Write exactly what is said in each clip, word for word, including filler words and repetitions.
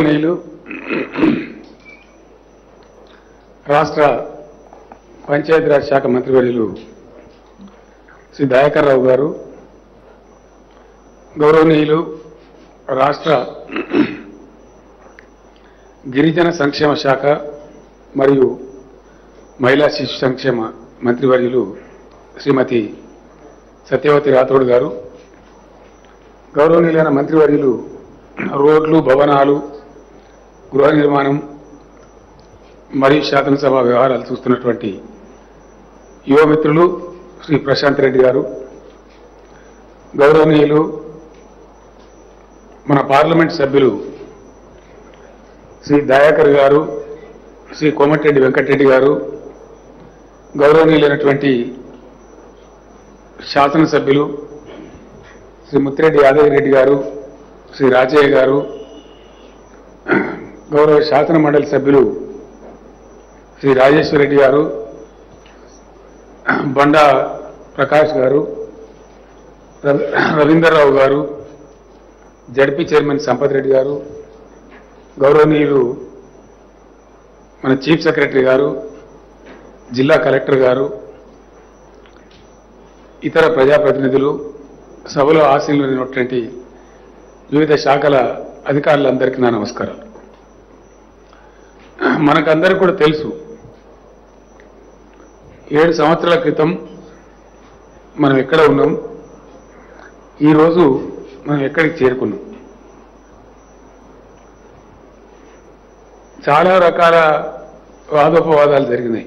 నీళ్ళు రాష్ట్ర పంచాయతీరాజ్ శాఖ మంత్రివర్యులు శ్రీ దయాకర్ రావు గారు, గౌరవనీయులు రాష్ట్ర గిరిజన సంక్షేమ శాఖ మరియు మహిళా శిశు సంక్షేమ మంత్రివర్యులు శ్రీమతి సత్యవతి రాథోడ్ గారు, గౌరవనీయులైన మంత్రివర్యులు రోడ్లు, భవనాలు, గృహ నిర్మాణం మరియు శాసనసభ వ్యవహారాలు చూస్తున్నటువంటి యువమిత్రులు శ్రీ ప్రశాంత్ రెడ్డి గారు, గౌరవనీయులు మన పార్లమెంట్ సభ్యులు శ్రీ దయాకర్ గారు, శ్రీ కోమటిరెడ్డి వెంకటరెడ్డి గారు, గౌరవనీయులైనటువంటి శాసనసభ్యులు శ్రీ ముత్తిరెడ్డి యాదగిరెడ్డి గారు, శ్రీ రాజయ్య గారు, గౌరవ శాసన మండలి సభ్యులు శ్రీ రాజేశ్వర రెడ్డి గారు, బండా ప్రకాష్ గారు, రవీందర్రావు గారు, జడ్పీ చైర్మన్ సంపత్ రెడ్డి గారు, గౌరవనీయులు మన చీఫ్ సెక్రటరీ గారు, జిల్లా కలెక్టర్ గారు, ఇతర ప్రజాప్రతినిధులు, సభలో ఆశీనులైనటువంటి వివిధ శాఖల అధికారులందరికీ నా నమస్కారాలు. మనకందరికీ కూడా తెలుసు, ఏడు సంవత్సరాల క్రితం మనం ఎక్కడ ఉన్నాం, ఈరోజు మనం ఎక్కడికి చేరుకున్నాం. చాలా రకాల వాదోపవాదాలు జరిగినాయి.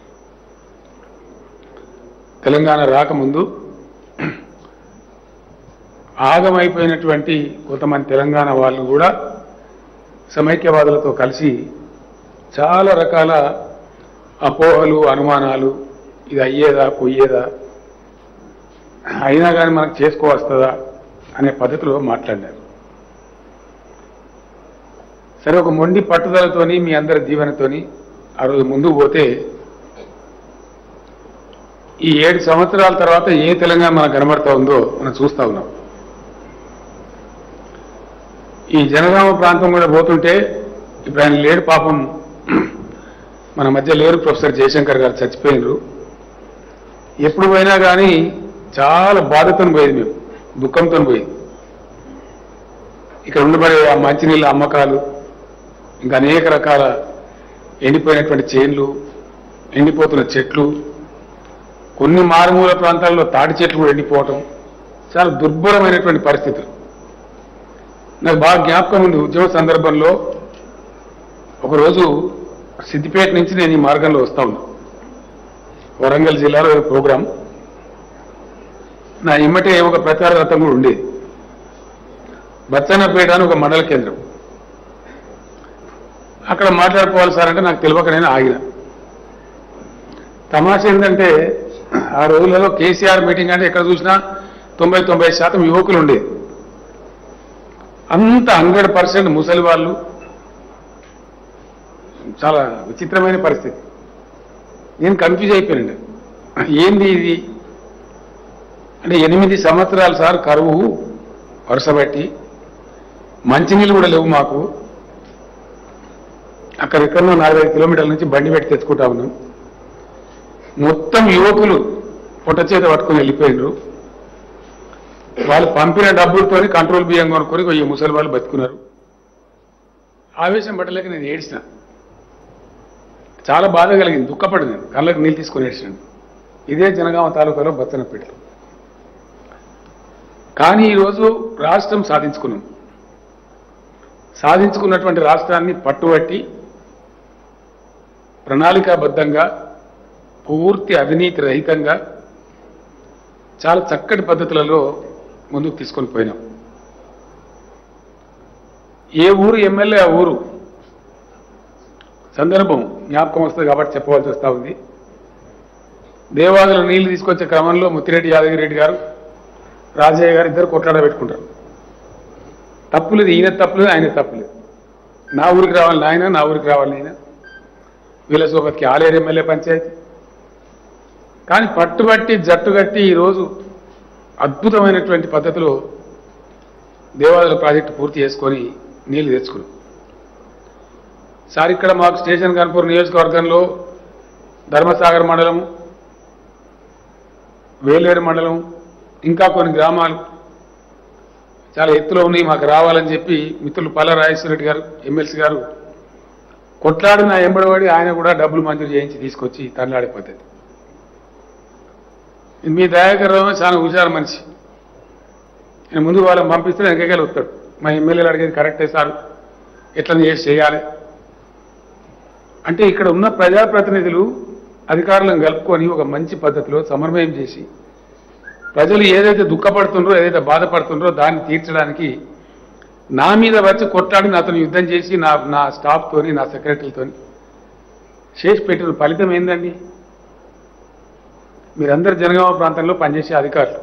తెలంగాణ రాకముందు ఆగమైపోయినటువంటి కొంతమంది తెలంగాణ వాళ్ళు కూడా సమైక్యవాదులతో కలిసి చాలా రకాల అపోహలు, అనుమానాలు, ఇది అయ్యేదా పోయేదా, అయినా కానీ మనకు చేసుకోవస్తుందా అనే పద్ధతిలో మాట్లాడారు. సరే, ఒక మొండి పట్టుదలతోని మీ అందరి దీవెనతోని ఆ రోజు ముందుకు పోతే ఈ ఏడు సంవత్సరాల తర్వాత ఏ తెలంగాణ మనకు కనబడతా ఉందో మనం చూస్తా ఉన్నాం. ఈ జనగామ ప్రాంతం కూడా పోతుంటే ఇప్పుడు ఆయన లేడు, పాపం మన మధ్య లేరు, ప్రొఫెసర్ జయశంకర్ గారు చచ్చిపోయినరు. ఎప్పుడు పోయినా కానీ చాలా బాధతో పోయేది, మేము దుఃఖంతో పోయేది. ఇక్కడ ఉండబడే ఆ మంచినీళ్ళ అమ్మకాలు, ఇంకా అనేక రకాల ఎండిపోయినటువంటి చేన్లు, ఎండిపోతున్న చెట్లు, కొన్ని మారుమూల ప్రాంతాల్లో తాటి చెట్లు కూడా ఎండిపోవటం, చాలా దుర్భరమైనటువంటి పరిస్థితులు. నాకు బాగా జ్ఞాపకం ఉంది. ఉద్యమ సందర్భంలో ఒకరోజు సిద్దిపేట నుంచి నేను ఈ మార్గంలో వస్తా ఉన్నా, వరంగల్ జిల్లాలో ప్రోగ్రాం. నా ఇమ్మటే ఒక ప్రచార రథం కూడా ఉండేది. బచ్చన్నపేట అని ఒక మండల కేంద్రం, అక్కడ మాట్లాడుకోవాలి సార్ అంటే నాకు తెలియక నేను ఆగిన. తమాషా ఏంటంటే ఆ రోజులలో కేసీఆర్ మీటింగ్ అంటే ఎక్కడ చూసినా తొంభై తొంభై శాతం యువకులు ఉండేది. అంత హండ్రెడ్ పర్సెంట్ ముసలి వాళ్ళు. చాలా విచిత్రమైన పరిస్థితి. నేను కన్ఫ్యూజ్ అయిపోయానండి, ఏంది ఇది అంటే ఎనిమిది సంవత్సరాలు సార్ కరువు వరుసబట్టి, మంచినీళ్ళు కూడా లేవు మాకు. అక్కడెక్కడో నాలుగైదు కిలోమీటర్ల నుంచి బండి పెట్టి తెచ్చుకుంటా ఉన్నాం. మొత్తం యువకులు పొట్ట చేత పట్టుకొని వెళ్ళిపోయినారు. వాళ్ళు పంపిన డబ్బులతో కంట్రోల్ బియ్యం కొనుక్కొని ఈ ముసలి వాళ్ళు బతుకున్నారు. ఆవేశం పట్టలేక నేను ఏడ్చిన, చాలా బాధ కలిగింది, దుఃఖపడింది, కళ్ళకు నీళ్ళు తీసుకొని ఏడ్చినాను. ఇదే జనగామ తాలూకాలో బచ్చన్నపేటలో. కానీ ఈరోజు రాష్ట్రం సాధించుకున్నాం. సాధించుకున్నటువంటి రాష్ట్రాన్ని పట్టుబట్టి ప్రణాళికాబద్ధంగా, పూర్తి అవినీతి రహితంగా, చాలా చక్కటి పద్ధతులలో ముందుకు తీసుకొని పోయినాం. ఏ ఊరు ఎమ్మెల్యే ఆ ఊరు సందర్భం జ్ఞాపకం వస్తుంది కాబట్టి చెప్పవలసి వస్తూ ఉంది. దేవాదుల నీళ్లు తీసుకొచ్చే క్రమంలో ముత్తిరెడ్డి యాదగిరెడ్డి గారు, రాజయ్య గారు ఇద్దరు కొట్లాడ పెట్టుకుంటారు. తప్పులేదు, ఈయన తప్పులేదు, ఆయన తప్పులేదు. నా ఊరికి రావాలి ఆయన, నా ఊరికి రావాలి ఆయన. వీళ్ళ సోబత్కి ఆలేరు ఎమ్మెల్యే పంచాయతీ. కానీ పట్టుబట్టి జట్టుగట్టి ఈరోజు అద్భుతమైనటువంటి పద్ధతిలో దేవాలయ ప్రాజెక్టు పూర్తి చేసుకొని నీళ్లు తెచ్చుకున్నాం. సార్ ఇక్కడ మాకు స్టేషన్ గన్పూర్ నియోజకవర్గంలో ధర్మసాగర్ మండలం, వేలేరు మండలం, ఇంకా కొన్ని గ్రామాలు చాలా ఎత్తులో ఉన్నాయి, మాకు రావాలని చెప్పి మిత్రులు పల్ల రాజేశ్వర రెడ్డి గారు ఎమ్మెల్సీ గారు కొట్లాడిన ఎంబడబడి ఆయన కూడా డబ్బులు మంజూరు చేయించి తీసుకొచ్చి తరలాడే పద్ధతి. మీ దయాకర్ రావు చాలా హుషారు మనిషి. నేను ముందు వాళ్ళని పంపిస్తే వెనకగలి వస్తాడు. మా ఎమ్మెల్యేలు అడిగేది కరెక్టే సార్, ఎట్లా చేసి చేయాలి అంటే ఇక్కడ ఉన్న ప్రజాప్రతినిధులు అధికారులను కలుపుకొని ఒక మంచి పద్ధతిలో సమన్వయం చేసి ప్రజలు ఏదైతే దుఃఖపడుతుండ్రో, ఏదైతే బాధపడుతుండ్రో దాన్ని తీర్చడానికి నా మీద వచ్చి కొట్లాడి అతను యుద్ధం చేసి నా నా స్టాఫ్తోని నా సెక్రటరీలతోని చేసి పెట్టిన ఫలితం ఏందండి? మీరందరూ జనగామ ప్రాంతంలో పనిచేసే అధికారులు,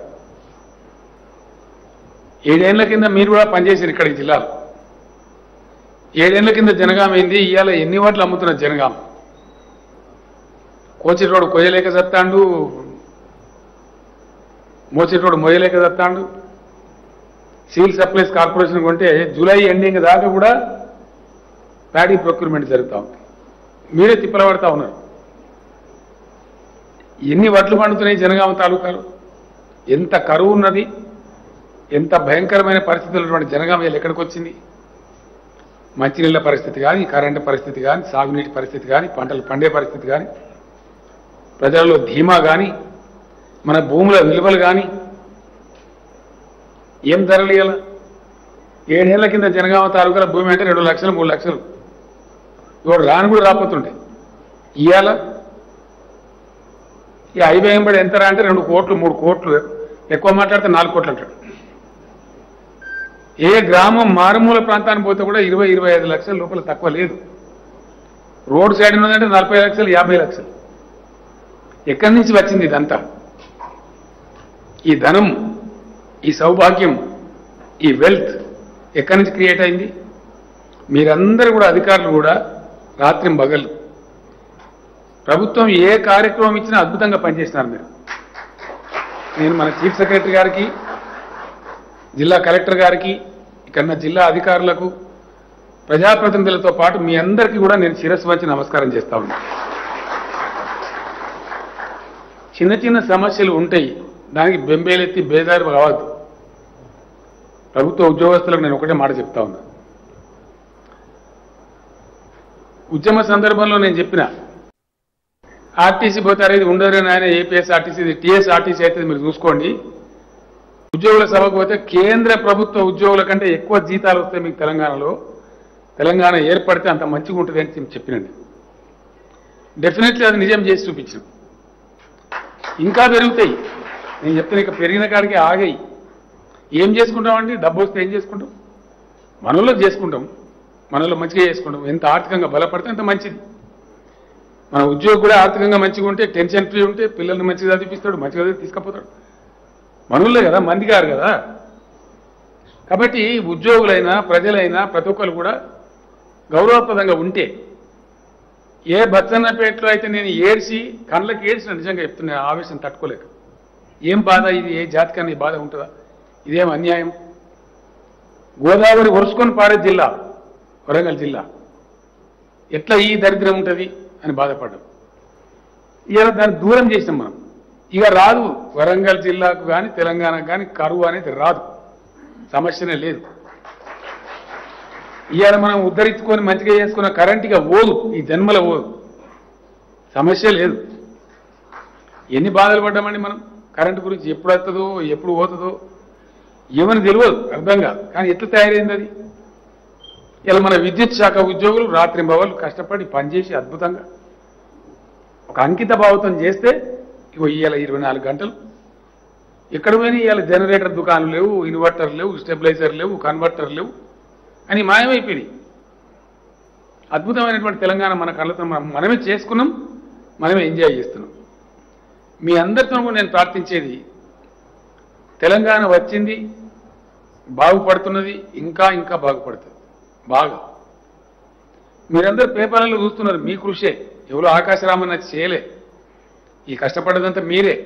ఏడేళ్ల కింద మీరు కూడా పనిచేసారు ఇక్కడ ఈ జిల్లాలో. ఏడేళ్ల కింద జనగామ ఏంది, ఇవాళ ఎన్ని వాట్లు అమ్ముతున్న జనగామ. కోచిరోడు కొయ్యలేక చత్తాండు, మోచిరోడు మొయ్యలేక చత్తాండు. సివిల్ సప్లైస్ కార్పొరేషన్ కొంటే జూలై ఎండింగ్ దాకా కూడా ప్యాడీ ప్రొక్యూర్మెంట్ జరుగుతూ ఉంది. మీరే తిప్పలబడతా ఉన్నారు. ఎన్ని వడ్లు పండుతున్నాయి జనగామ తాలూకాలు, ఎంత కరువు ఉన్నది, ఎంత భయంకరమైన పరిస్థితులు ఉన్నటువంటి జనగామ ఎక్కడికి వచ్చింది. మంచినీళ్ళ పరిస్థితి కానీ, కరెంటు పరిస్థితి కానీ, సాగునీటి పరిస్థితి కానీ, పంటలు పండే పరిస్థితి కానీ, ప్రజలలో ధీమా కానీ, మన భూముల విలువలు కానీ ఏం ధరలియాల. ఏడేళ్ల కింద జనగామ తాలూకాల భూమి అంటే రెండు లక్షలు మూడు లక్షలు ఇవాడు రాను కూడా రాపోతుండే. ఇవాళ ఈ ఐబేయంబడి ఎంతరా అంటే రెండు కోట్లు మూడు కోట్లు, ఎక్కువ మాట్లాడితే నాలుగు కోట్లు అంటాడు. ఏ గ్రామం మారుమూల ప్రాంతానికి పోతే కూడా ఇరవై ఇరవై ఐదు లక్షల లోపల తక్కువ లేదు. రోడ్ సైడ్ ఉన్నదంటే నలభై లక్షలు యాభై లక్షలు. ఎక్కడి నుంచి వచ్చింది ఇదంతా? ఈ ధనం, ఈ సౌభాగ్యం, ఈ వెల్త్ ఎక్కడి నుంచి క్రియేట్ అయింది? మీరందరూ కూడా అధికారులు కూడా రాత్రి పగలు ప్రభుత్వం ఏ కార్యక్రమం ఇచ్చినా అద్భుతంగా పనిచేస్తున్నారు మీరు. నేను మన చీఫ్ సెక్రటరీ గారికి, జిల్లా కలెక్టర్ గారికి, ఇక్కడ జిల్లా అధికారులకు, ప్రజాప్రతినిధులతో పాటు మీ అందరికీ కూడా నేను శిరస్సు వంచి నమస్కారం చేస్తా ఉన్నా. చిన్న చిన్న సమస్యలు ఉంటాయి, దానికి బెంబేలెత్తి బేదారు కావద్దు. ప్రభుత్వ ఉద్యోగస్తులకు నేను ఒకటే మాట చెప్తా ఉన్నా. ఉద్యమ సందర్భంలో నేను చెప్పిన ఆర్టీసీ పోతారు, ఇది ఉండరు నాయన, ఏపీఎస్ ఆర్టీసీ, ఇది టీఎస్ ఆర్టీసీ అయితే మీరు చూసుకోండి. ఉద్యోగుల సభకు పోతే కేంద్ర ప్రభుత్వ ఉద్యోగుల కంటే ఎక్కువ జీతాలు వస్తాయి మీకు తెలంగాణలో. తెలంగాణ ఏర్పడితే అంత మంచిగా ఉంటుంది అని చెప్పినండి. డెఫినెట్లీ అది నిజం చేసి చూపించాం. ఇంకా పెరుగుతాయి. నేను చెప్తాను, ఇక పెరిగిన కాడికి ఆగాయి. ఏం చేసుకుంటామండి? డబ్బు వస్తే ఏం చేసుకుంటాం? మనలో చేసుకుంటాం, మనలో మంచిగా చేసుకుంటాం. ఎంత ఆర్థికంగా బలపడితే అంత మంచిది. మన ఉద్యోగి కూడా ఆర్థికంగా మంచిగా ఉంటే, టెన్షన్ ఫ్రీ ఉంటే, పిల్లల్ని మంచిగా చదివిస్తాడు, మంచిగా తీసుకుపోతాడు. మనోళ్ళే కదా, మంది గారు కదా. కాబట్టి ఉద్యోగులైనా ప్రజలైనా ప్రతి ఒక్కరు కూడా గౌరవప్రదంగా ఉంటే, ఏ బచ్చన్నపేటలో అయితే నేను ఏడ్చి కళ్ళకి ఏడ్చిన, నిజంగా చెప్తున్నా, ఆవేశం తట్టుకోలేక, ఏం బాధ ఇది, ఏ జాతికన్నా ఈ బాధ ఉంటుందా? ఇదేం అన్యాయం? గోదావరి ఒరుసుకొని పారే జిల్లా వరంగల్ జిల్లా, ఎట్లా ఈ దరిద్రం ఉంటుంది అని బాధపడ్డాం. ఇవాళ దాన్ని దూరం చేసినాం మనం. ఇక రాదు వరంగల్ జిల్లాకు కానీ తెలంగాణకు కానీ కరువు అనేది రాదు, సమస్యనే లేదు. ఇవాళ మనం ఉద్ధరించుకొని మంచిగా చేసుకున్న కరెంట్ ఇక పోదు, ఈ జన్మల పోదు, సమస్య లేదు. ఎన్ని బాధలు పడ్డామండి మనం కరెంటు గురించి. ఎప్పుడు వస్తుందో ఎప్పుడు పోతుందో ఏమని తెలియదు, అర్థం కాదు. కానీ ఎట్లా తయారైంది అది? ఇలా మన విద్యుత్ శాఖ ఉద్యోగులు రాత్రింబవళ్ళు కష్టపడి పనిచేసి అద్భుతంగా ఒక అంకిత భావంతో చేస్తే ఇగో ఇవాళ ఇరవై నాలుగు గంటలు ఎక్కడ పోయినా ఇవాళ జనరేటర్ దుకాణాలు లేవు, ఇన్వర్టర్ లేవు, స్టెబిలైజర్ లేవు, కన్వర్టర్ లేవు అని మాయమైపోయినాయి. అద్భుతమైనటువంటి తెలంగాణ మన కళ్ళతో మనం మనమే చేసుకున్నాం, మనమే ఎంజాయ్ చేస్తున్నాం. మీ అందరితో కూడా నేను ప్రార్థించేది, తెలంగాణ వచ్చింది, బాగుపడుతున్నది, ఇంకా ఇంకా బాగుపడుతుంది బాగా. మీరందరూ పేపర్లలో చూస్తున్నారు, మీ కృషే, ఎవరో ఆకాశరామన్న చేయలే, ఈ కష్టపడ్డదంతా మీరే.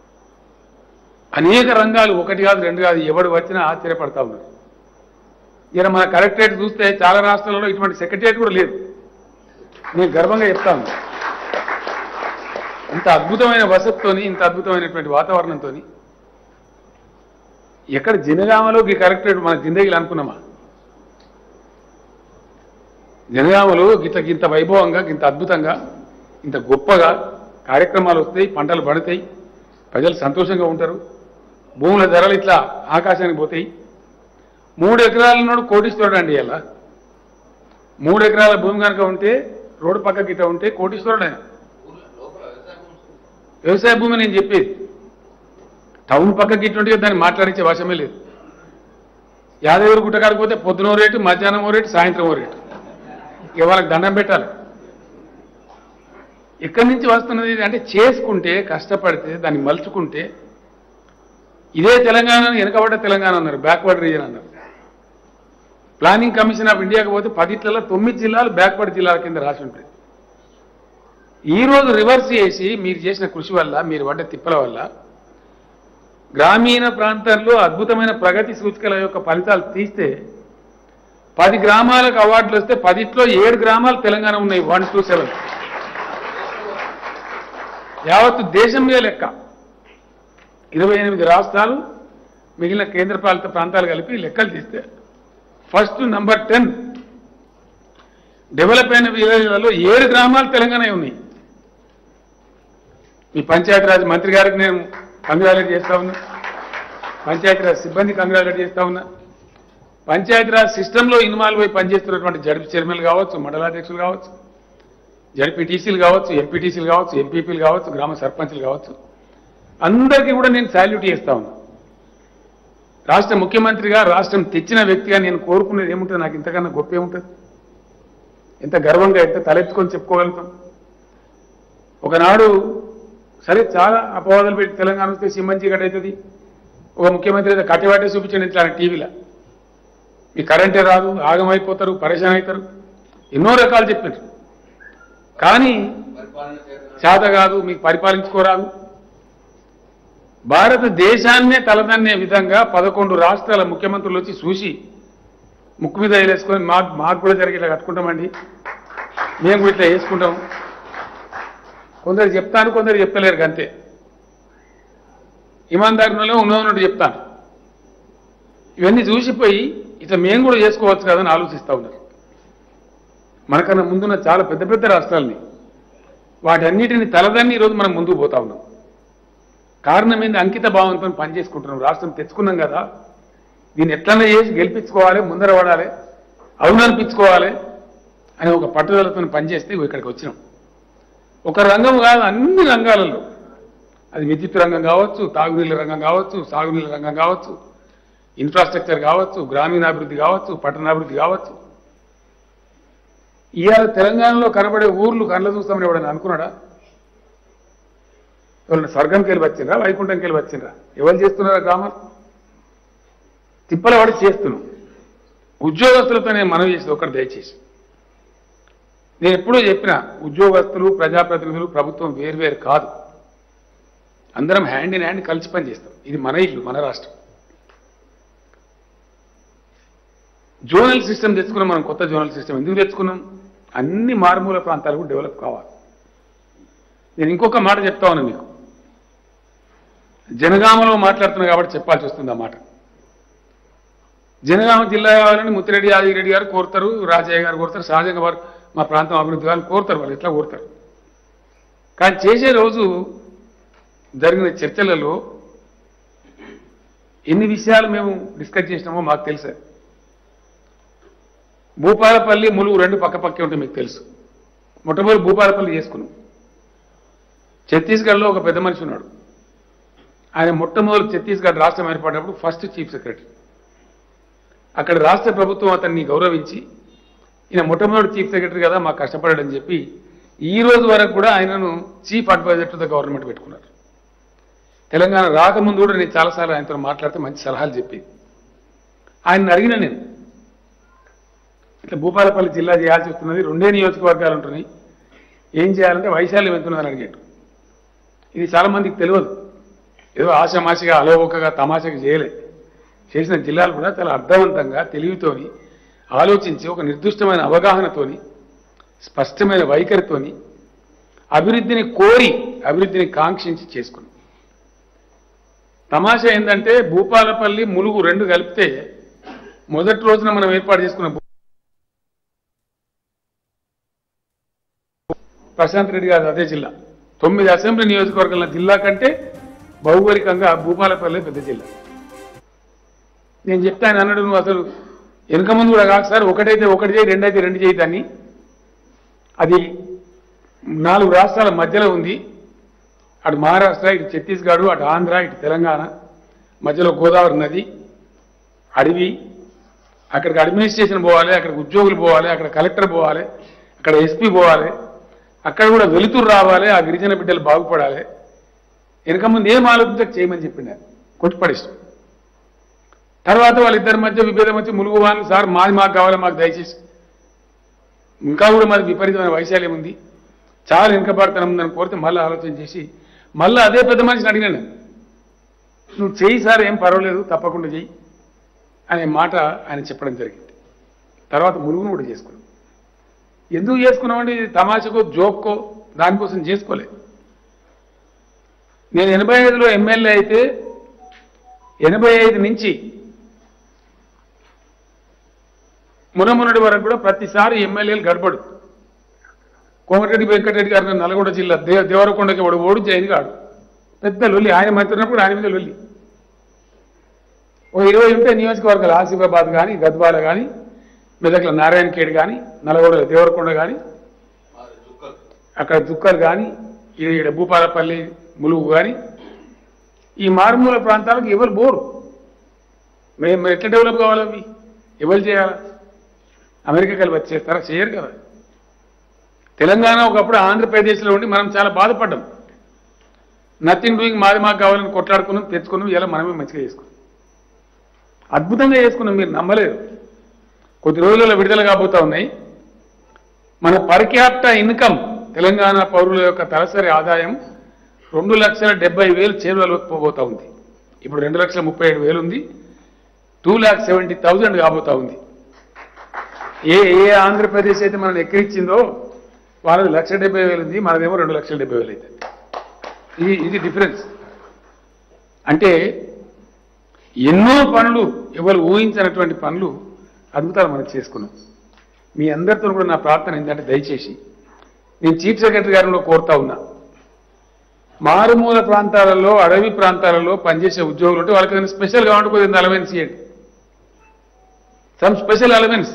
అనేక రంగాలు, ఒకటి కాదు రెండు కాదు, ఎవడు వచ్చినా ఆశ్చర్యపడతా ఉన్నారు. ఇలా మన కలెక్టరేట్ చూస్తే చాలా రాష్ట్రాలలో ఇటువంటి సెక్రటరియట్ కూడా లేదు. నేను గర్వంగా చెప్తాను. ఇంత అద్భుతమైన వసతితోని, ఇంత అద్భుతమైనటువంటి వాతావరణంతో ఎక్కడ జనగామలో ఈ కలెక్టరేట్ మన జిందగీలు అనుకున్నామా? జనగామలో గిట్ల ఇంత వైభవంగా, ఇంత అద్భుతంగా, ఇంత గొప్పగా కార్యక్రమాలు వస్తాయి, పంటలు పడతాయి, ప్రజలు సంతోషంగా ఉంటారు, భూముల ధరలు ఇట్లా ఆకాశానికి పోతాయి. మూడు ఎకరాల నోడు కోటీశ్వరుడు అండి. ఇలా మూడు ఎకరాల భూమి కనుక ఉంటే, రోడ్డు పక్కకి ఇట్లా ఉంటే కోటీశ్వరుడు ఆయన. వ్యవసాయ భూమి నేను చెప్పేది. టౌన్ పక్కకి ఇటువంటి దాన్ని మాట్లాడించే వశమే లేదు. యాదగిరి గుట్టకాడికి పోతే పొద్దున ఓ రేటు, మధ్యాహ్నం ఓ రేటు, సాయంత్రం ఓ రేటు. ఇక వాళ్ళకి దండం పెట్టాలి. ఎక్కడి నుంచి వస్తున్నది అంటే చేసుకుంటే, కష్టపడితే, దాన్ని మలుచుకుంటే. ఇదే తెలంగాణను వెనుకబడ్డ తెలంగాణ అన్నారు, బ్యాక్వర్డ్ రీజన్ అన్నారు. ప్లానింగ్ కమిషన్ ఆఫ్ ఇండియాకి పోతే పదిట్లలో తొమ్మిది జిల్లాలు బ్యాక్వర్డ్ జిల్లాల కింద రాసి ఉంటాయి. ఈరోజు రివర్స్ చేసి మీరు చేసిన కృషి వల్ల, మీరు పడ్డ తిప్పల వల్ల గ్రామీణ ప్రాంతాల్లో అద్భుతమైన ప్రగతి సూచికల యొక్క ఫలితాలు తీస్తే పది గ్రామాలకు అవార్డులు వస్తే పదిట్లో ఏడు గ్రామాలు తెలంగాణ ఉన్నాయి. వన్ టూ సెవెన్ యావత్తు దేశం మీద లెక్క. ఇరవై ఎనిమిది రాష్ట్రాలు, మిగిలిన కేంద్ర పాలిత ప్రాంతాలు కలిపి లెక్కలు తీస్తే ఫస్ట్ నంబర్ టెన్ డెవలప్ అయిన విలేజ్లలో ఏడు గ్రామాలు తెలంగాణ ఉన్నాయి. మీ పంచాయతీరాజ్ మంత్రి గారికి నేను కంగ్రాచులేట్ చేస్తా ఉన్నా, పంచాయతీరాజ్ సిబ్బంది కంగ్రాచులేట్ చేస్తా ఉన్నా. పంచాయతీరాజ్ సిస్టంలో ఇన్వాల్వ్ అయి పనిచేస్తున్నటువంటి జడ్పీ చైర్మన్లు కావచ్చు, మండలాధ్యక్షులు కావచ్చు, జడ్పీటీసీలు కావచ్చు, ఎంపీటీసీలు కావచ్చు, ఎంపీపీలు కావచ్చు, గ్రామ సర్పంచ్లు కావచ్చు, అందరికీ కూడా నేను సాల్యూట్ చేస్తా ఉన్నా. రాష్ట్ర ముఖ్యమంత్రిగా, రాష్ట్రం తెచ్చిన వ్యక్తిగా నేను కోరుకునేది ఏముంటుంది? నాకు ఇంతకన్నా గొప్ప ఏముంటుంది? ఎంత గర్వంగా, ఎంత తలెత్తుకొని చెప్పుకోగలుగుతాం. ఒకనాడు సరే చాలా అపవాదాలు పెట్టి తెలంగాణ వస్తే సింహంచి గట్ అవుతుంది, ఒక ముఖ్యమంత్రి అయితే కట్టెవాటే చూపించండి ఇట్లా టీవీలో, మీ కరెంటే రాదు, ఆగమైపోతారు, పరేషాన్ అవుతారు, ఎన్నో రకాలు చెప్పారు. కానీ చేత కాదు, మీకు పరిపాలించుకోరాదు. భారతదేశాన్నే తలదన్నే విధంగా పదకొండు రాష్ట్రాల ముఖ్యమంత్రులు వచ్చి చూసి ముక్కు మీద వేసుకొని మాకు మాకు కూడా జరిగి ఇట్లా కట్టుకుంటామండి, మేము కూడా ఇట్లా వేసుకుంటాం. కొందరు చెప్తాను, కొందరు చెప్తలేరు. అంతే ఇమాందారులో ఉన్నదన్నట్టు చెప్తాను. ఇవన్నీ చూసిపోయి ఇట్లా మేము కూడా చేసుకోవచ్చు కదని ఆలోచిస్తూ ఉన్నారు. మనకన్నా ముందున్న చాలా పెద్ద పెద్ద రాష్ట్రాలని, వాటన్నిటిని తలదన్ని ఈరోజు మనం ముందుకు పోతా ఉన్నాం. కారణం ఏంది? అంకిత భావంతో పనిచేసుకుంటున్నాం. రాష్ట్రం తెచ్చుకున్నాం కదా, దీన్ని ఎట్లన్నా చేసి గెలిపించుకోవాలి, ముందర పడాలి, అవుననిపించుకోవాలి అనే ఒక పట్టుదలతో పనిచేస్తే ఇక్కడికి వచ్చినాం. ఒక రంగం కాదు, అన్ని రంగాలలో, అది విద్యుత్ రంగం కావచ్చు, తాగునీళ్ళ రంగం కావచ్చు, సాగునీళ్ళ రంగం కావచ్చు, ఇన్ఫ్రాస్ట్రక్చర్ కావచ్చు, గ్రామీణాభివృద్ధి కావచ్చు, పట్టణాభివృద్ధి కావచ్చు. ఇవాళ తెలంగాణలో కనబడే ఊర్లు కళ్ళ చూస్తామని ఎవడని అనుకున్నాడా? ఎవరైనా స్వర్గంకి వెళ్ళి వచ్చిండ్రా, వైకుంఠంకి వెళ్ళి వచ్చిండ్రా? ఎవరు చేస్తున్నారా? గ్రామాలు తిప్పల వాడి చేస్తున్నాం. ఉద్యోగస్తులతో నేను మనవి చేసేది ఒకటి, దయచేసి నేను ఎప్పుడూ చెప్పిన, ఉద్యోగస్తులు, ప్రజాప్రతినిధులు, ప్రభుత్వం వేరువేరు కాదు. అందరం హ్యాండ్ ఇన్ హ్యాండ్ కలిసి పని చేస్తాం. ఇది మన ఇల్లు, మన రాష్ట్రం. జోనల్ సిస్టమ్ తెచ్చుకున్నాం మనం. కొత్త జోనల్ సిస్టమ్ ఎందుకు తెచ్చుకున్నాం? అన్ని మారుమూల ప్రాంతాలకు డెవలప్ కావాలి. నేను ఇంకొక మాట చెప్తా ఉన్నా మీకు. జనగామలో మాట్లాడుతున్నా కాబట్టి చెప్పాల్సి వస్తుంది ఆ మాట. జనగామ జిల్లా కావాలని ముత్తిరెడ్డి యాదగిరెడ్డి గారు కోరుతారు, రాజయ్య గారు కోరుతారు, సహజంగా వారు మా ప్రాంతం అభివృద్ధి కావాలని కోరుతారు. వాళ్ళు ఎట్లా కోరుతారు? కానీ చేసే రోజు జరిగిన చర్చలలో ఎన్ని విషయాలు మేము డిస్కస్ చేసినామో మాకు తెలుసు. భూపాలపల్లి, ములుగు రెండు పక్క పక్కే ఉంటే మీకు తెలుసు. మొట్టమొదటి భూపాలపల్లి చేసుకున్నాం. ఛత్తీస్గఢ్లో ఒక పెద్ద మనిషి ఉన్నాడు. ఆయన మొట్టమొదటి ఛత్తీస్గఢ్ రాష్ట్రం ఏర్పడినప్పుడు ఫస్ట్ చీఫ్ సెక్రటరీ. అక్కడ రాష్ట్ర ప్రభుత్వం అతన్ని గౌరవించి, ఈయన మొట్టమొదటి చీఫ్ సెక్రటరీ కదా, మాకు కష్టపడాడని చెప్పి ఈ రోజు వరకు కూడా ఆయనను chief advisor to the government పెట్టుకున్నారు. తెలంగాణ రాకముందు కూడా నేను చాలాసార్లు ఆయనతో మాట్లాడితే మంచి సలహాలు చెప్పేది. ఆయన్ని అడిగిన నేను, ఇట్లా భూపాలపల్లి జిల్లా చేయాల్సి వస్తున్నది, రెండే నియోజకవర్గాలు ఉంటున్నాయి, ఏం చేయాలంటే వైశాల్యం ఎంతున్నదని అడిగాడు. ఇది చాలామందికి తెలియదు. ఏదో ఆశామాషిగా, అలవోకగా, తమాషగా చేయలే. చేసిన జిల్లాలు కూడా చాలా అర్థవంతంగా, తెలివితోని ఆలోచించి ఒక నిర్దిష్టమైన అవగాహనతోని స్పష్టమైన వైఖరితోని అభివృద్ధిని కోరి అభివృద్ధిని కాంక్షించి చేసుకున్నాం. తమాషా ఏంటంటే భూపాలపల్లి ములుగు రెండు కలిపితే మొదటి రోజున మనం ఏర్పాటు చేసుకున్న ప్రశాంత్ రెడ్డి గారు అదే జిల్లా తొమ్మిది అసెంబ్లీ నియోజకవర్గాల జిల్లా కంటే భౌగోళికంగా భూపాలపల్లి పెద్ద జిల్లా. నేను చెప్తా ఆయన అన్నాడు, నువ్వు అసలు వెనుక ముందు కూడా కాదు సార్, ఒకటైతే ఒకటి చేయి, రెండైతే రెండు చేయి, దాన్ని అది నాలుగు రాష్ట్రాల మధ్యలో ఉంది. అటు మహారాష్ట్ర, ఇటు ఛత్తీస్గఢ్, అటు ఆంధ్ర, ఇటు తెలంగాణ, మధ్యలో గోదావరి నది, అడవి. అక్కడికి అడ్మినిస్ట్రేషన్ పోవాలి, అక్కడికి ఉద్యోగులు పోవాలి, అక్కడ కలెక్టర్ పోవాలి, అక్కడ ఎస్పీ పోవాలి, అక్కడ కూడా వెలుతురు రావాలి, ఆ గిరిజన బిడ్డలు బాగుపడాలి. వెనక ముందు ఏం ఆలోచించక చేయమని చెప్పిండారు, కొట్టుపడిష్టం. తర్వాత వాళ్ళిద్దరి మధ్య విభేదం వచ్చి ములుగు వాళ్ళు, సార్ మాది మాకు కావాలి, మాకు దయచేసి, ఇంకా కూడా మాది విపరీతమైన వైశాల్యం ఉంది, చాలా వెనుకబడతనం ఉందని కోరితే మళ్ళీ ఆలోచన చేసి మళ్ళీ అదే పెద్ద మనిషిని అడిగినాను, నువ్వు చెయ్యి సార్, ఏం పర్వాలేదు, తప్పకుండా చెయ్యి అనే మాట ఆయన చెప్పడం జరిగింది. తర్వాత ములుగును కూడా చేసుకున్నాం. ఎందుకు చేసుకున్నామంటే ఇది తమాషకో జోక్కో దానికోసం చేసుకోలే. నేను ఎనభై ఐదులో ఎమ్మెల్యే అయితే ఎనభై ఐదు నుంచి మునమునటి వరకు కూడా ప్రతిసారి ఎమ్మెల్యేలు గడపడు. కోమటిరెడ్డి వెంకటరెడ్డి గారు నల్గొండ జిల్లా దే దేవరకొండకి వాడు ఓడు జైలు కాడు, పెద్ద లొల్లి. ఆయన మంత్రి ఉన్నప్పుడు ఆయన మీద లొల్లి. ఓ ఇరవై ఉంటే నియోజకవర్గాలు ఆసిఫాబాద్ కానీ, గద్వాల కానీ, మెదక్ల నారాయణఖేడ్ కానీ, నల్గొండ దేవరకొండ కానీ, అక్కడ దుక్కర్ కానీ, ఈడ భూపాలపల్లి ములుగు కానీ, ఈ మారుమూల ప్రాంతాలకు ఎవరు బోరు. మేము ఎట్లా డెవలప్ కావాలి, అవి ఎవరు చేయాలా? అమెరికా కలిపి వచ్చేస్తారా? చేయరు కదా. తెలంగాణ ఒకప్పుడు ఆంధ్రప్రదేశ్లో ఉండి మనం చాలా బాధపడ్డాం. నథింగ్ డూయింగ్, మాది మాకు కావాలని కొట్లాడుకున్నాం, తెచ్చుకున్నాం, ఇలా మనమే మంచిగా చేసుకున్నాం, అద్భుతంగా చేసుకున్నాం. మీరు నమ్మలేరు. కొద్ది రోజులలో విడుదల కాబోతా ఉన్నాయి. మన పర్ క్యాపిటా ఇన్కమ్, తెలంగాణ పౌరుల యొక్క తలసరి ఆదాయం రెండు లక్షల డెబ్బై వేలు చేరువలోకి పోబోతా ఉంది. ఇప్పుడు రెండు లక్షల ముప్పై ఏడు వేలు ఉంది. టూ ల్యాక్ సెవెంటీ థౌజండ్ కాబోతా ఉంది. ఏ ఏ ఆంధ్రప్రదేశ్ అయితే మనం ఎక్కిరించిందో వాళ్ళది లక్ష డెబ్బై వేలు ఉంది, మనదేమో రెండు లక్షల డెబ్బై వేలు అయితే. ఇది ఇది డిఫరెన్స్. అంటే ఎన్నో పనులు, ఎవరు ఊహించినటువంటి పనులు, అద్భుతాలు మనం చేసుకున్నాం. మీ అందరితో కూడా నా ప్రార్థన ఏంటంటే, దయచేసి నేను చీఫ్ సెక్రటరీ గారిలో కోరుతా ఉన్నా, మారుమూల ప్రాంతాలలో, అడవి ప్రాంతాలలో పనిచేసే ఉద్యోగులు ఉంటే వాళ్ళకి ఏదైనా స్పెషల్గా ఉంటే కొద్దిగా అలవెన్స్ ఇవ్వండి, some special allowance.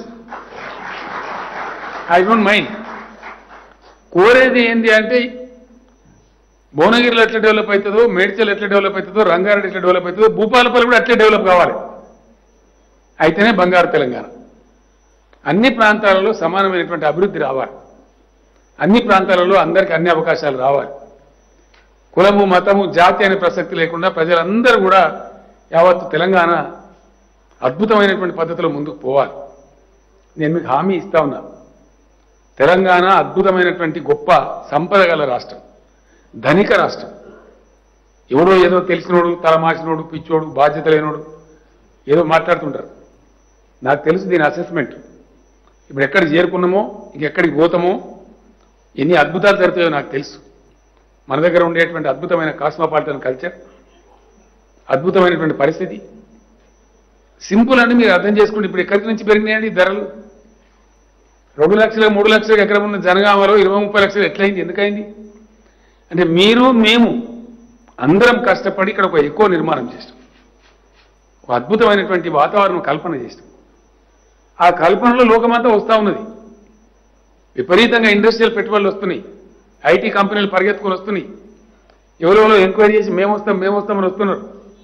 I don't mind. కోరేది ఏంటి అంటే, భువనగిరిలో ఎట్లా డెవలప్ అవుతుందో, మేడ్చల్ ఎట్లా డెవలప్ అవుతుందో, రంగారెడ్డి ఎట్లా డెవలప్ అవుతుందో, భూపాలపల్లి కూడా అట్లే డెవలప్ కావాలి. అయితేనే బంగారు తెలంగాణ. అన్ని ప్రాంతాలలో సమానమైనటువంటి అభివృద్ధి రావాలి. అన్ని ప్రాంతాలలో అందరికీ అన్ని అవకాశాలు రావాలి. కులము, మతము, జాతి అనే ప్రసక్తి లేకుండా ప్రజలందరూ కూడా యావత్తు తెలంగాణ అద్భుతమైనటువంటి పద్ధతిలో ముందుకు పోవాలి. నేను మీకు హామీ ఇస్తా ఉన్నా, తెలంగాణ అద్భుతమైనటువంటి గొప్ప సంపద గల రాష్ట్రం, ధనిక రాష్ట్రం. ఎవడో ఏదో తెలిసినోడు, తలమాసినోడు, పిచ్చోడు, బాధ్యత లేనోడు ఏదో మాట్లాడుతుంటారు. నాకు తెలుసు దీని అసెస్మెంట్. ఇప్పుడు ఎక్కడికి చేరుకున్నామో, ఇంకెక్కడికి పోతామో, ఎన్ని అద్భుతాలు జరుగుతాయో నాకు తెలుసు. మన దగ్గర ఉండేటువంటి అద్భుతమైన కాస్మోపాలిటన్ కల్చర్, అద్భుతమైనటువంటి పరిస్థితి. సింపుల్ అని మీరు అర్థం చేసుకుంటే, ఇప్పుడు ఎక్కడికి నుంచి పెరిగినాయండి ధరలు? రెండు లక్షల మూడు లక్షలకు ఎక్కడ ఉన్న జనగామలో ఇరవై ముప్పై లక్షలు ఎట్లయింది? ఎందుకైంది అంటే, మీరు మేము అందరం కష్టపడి ఇక్కడ ఒక ఎక్కువ నిర్మాణం చేస్తాం, ఒక అద్భుతమైనటువంటి వాతావరణం కల్పన చేస్తాం. ఆ కల్పనలో లోకమంతా వస్తూ ఉన్నది. విపరీతంగా ఇండస్ట్రియల్ పెట్టుబడులు వస్తున్నాయి, ఐటీ కంపెనీలు పరిగెత్తుకొని వస్తున్నాయి. ఎవరెవరో ఎంక్వైరీ చేసి మేము వస్తాం మేము వస్తామని వస్తున్నారు.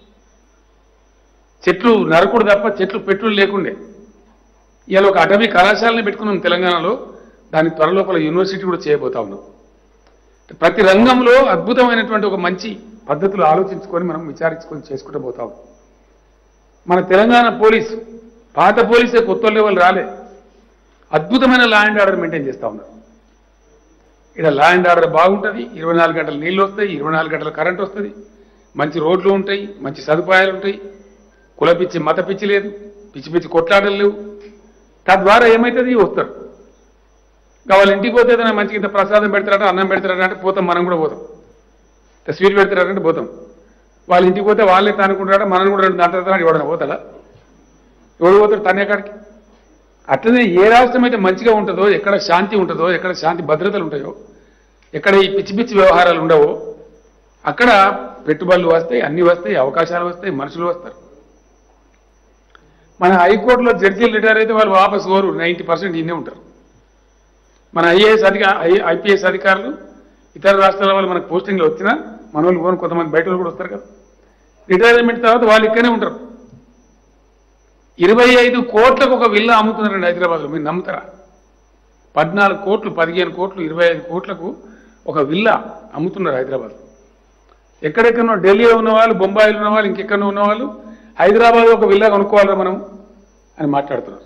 చెట్లు నరకుడు తప్ప చెట్లు పెట్టులు లేకుండే. ఇవాళ ఒక అటవీ కళాశాలని పెట్టుకున్నాం తెలంగాణలో, దాని త్వరలోపల యూనివర్సిటీ కూడా చేయబోతా ఉన్నాం. ప్రతి రంగంలో అద్భుతమైనటువంటి ఒక మంచి పద్ధతులు ఆలోచించుకొని మనం విచారించుకొని చేసుకుంటూ పోతాం. మన తెలంగాణ పోలీసు, పాత పోలీసే కొత్త లెవెల్ రాలే, అద్భుతమైన లా అండ్ ఆర్డర్ మెయింటైన్ చేస్తూ ఉన్నారు. ఇక్కడ లా అండ్ ఆర్డర్ బాగుంటుంది, ఇరవై నాలుగు గంటలు నీళ్ళు వస్తాయి, ఇరవై నాలుగు గంటల కరెంట్ వస్తుంది, మంచి రోడ్లు ఉంటాయి, మంచి సదుపాయాలు ఉంటాయి, కుల పిచ్చి మత పిచ్చి లేదు, పిచ్చి పిచ్చి కొట్లాటలు లేవు. తద్వారా ఏమవుతుంది వస్తారు వాళ్ళ ఇంటికి పోతే ఏదైనా మంచిగా ఇంత ప్రసాదం పెడతారట అన్నం పెడతారట అంటే పోతాం మనం కూడా పోతాం స్వీట్ పెడతారంటే పోతాం వాళ్ళ ఇంటికి పోతే వాళ్ళే తానుకుంటారట మనం కూడా రెండు దాంట్లో ఎవడన్నా పోతాడా ఎవడు పోతాడు తనేకాడికి అట్లనే ఏ రాష్ట్రం అయితే మంచిగా ఉంటుందో ఎక్కడ శాంతి ఉంటుందో ఎక్కడ శాంతి భద్రతలు ఉంటాయో ఎక్కడ ఈ పిచ్చి పిచ్చి వ్యవహారాలు ఉండవో అక్కడ పెట్టుబడులు వస్తాయి అన్ని వస్తాయి అవకాశాలు వస్తాయి మనుషులు వస్తారు మన హైకోర్టులో జడ్జీలు రిటైర్ అయితే వాళ్ళు వాపసు కోరు నైంటీ పర్సెంట్ ఇన్నే ఉంటారు మన ఐఏఎస్ అధికా ఐపీఎస్ అధికారులు ఇతర రాష్ట్రాల వాళ్ళు మనకు పోస్టింగ్లు వచ్చినా మన వాళ్ళు పోను కొంతమంది బయట వాళ్ళు కూడా వస్తారు కదా రిటైర్మెంట్ తర్వాత వాళ్ళు ఇక్కడనే ఉంటారు ఇరవై ఐదు కోట్లకు ఒక విల్లా అమ్ముతున్నారండి హైదరాబాద్లో మీరు నమ్ముతారా పద్నాలుగు కోట్లు పదిహేను కోట్లు ఇరవై ఐదు కోట్లకు ఒక విల్లా అమ్ముతున్నారు హైదరాబాద్ ఎక్కడెక్కడో ఢిల్లీలో ఉన్న వాళ్ళు బొంబాయిలో ఉన్న వాళ్ళు ఇంకెక్కడో ఉన్న వాళ్ళు హైదరాబాద్ ఒక విల్లా కొనుక్కోవాలా మనం అని మాట్లాడుతున్నారు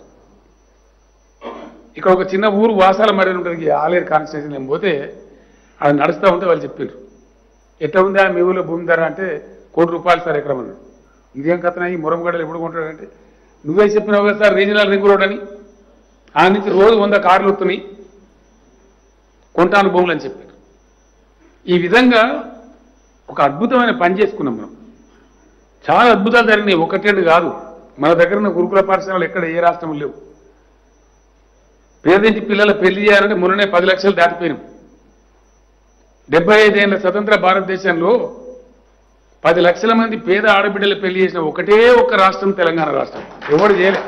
ఇక్కడ ఒక చిన్న ఊరు వాసాల మడి ఉంటుంది ఆలేరు కాన్స్టిట్యూషన్ నేను పోతే అది నడుస్తూ ఉంటే వాళ్ళు చెప్పారు ఎట్లా ఉందా మీ ఊళ్ళో భూమి ధర అంటే కోటి రూపాయలు సార్ ఎక్కడ అన్నాడు ఇదేం కథనా ఈ మురంగడలు ఎప్పుడు కొంటాడంటే నువ్వే చెప్పినావు కదా సార్ రీజనల్ రింగ్ రోడ్ అని ఆ నుంచి రోజు వంద కార్లు వస్తున్నాయి కొంటాను భూములు అని చెప్పారు ఈ విధంగా ఒక అద్భుతమైన పని చేసుకున్నాం మనం చాలా అద్భుతాలు జరిగినాయి ఒకటి రెండు కాదు మన దగ్గర ఉన్న గురుకుల పాఠశాలలు ఎక్కడ ఏ రాష్ట్రం లేవు పేదింటి పిల్లల పెళ్లి చేయాలంటే మొన్ననే పది లక్షలు దాటిపోయినాం డెబ్బై ఐదేళ్ల స్వతంత్ర భారతదేశంలో పది లక్షల మంది పేద ఆడబిడ్డలు పెళ్లి చేసిన ఒకటే ఒక్క రాష్ట్రం తెలంగాణ రాష్ట్రం ఎవరు చేయలే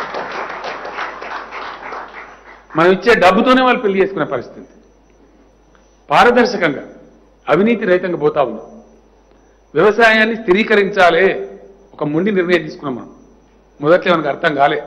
మనం ఇచ్చే డబ్బుతోనే వాళ్ళు పెళ్లి చేసుకునే పరిస్థితి పారదర్శకంగా అవినీతి రహితంగా పోతా ఉన్నాం వ్యవసాయాన్ని స్థిరీకరించాలే ఒక మొండి నిర్ణయం తీసుకున్నాం మనం మొదట్లో మనకు అర్థం కాలే